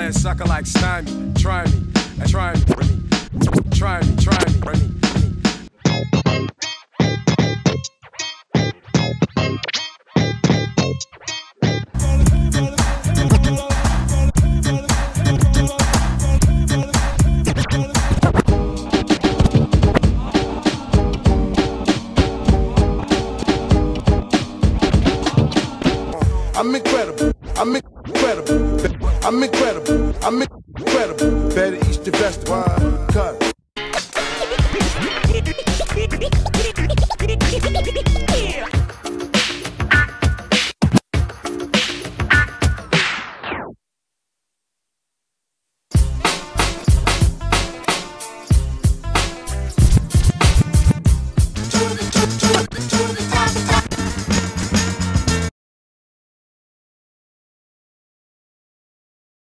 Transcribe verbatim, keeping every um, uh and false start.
land sucker like stymie. Try me, and try me, try me, try me, try me. I'm incredible, I'm incredible, I'm incredible, I'm incredible. Better eat the vegetable, cut. Yeah.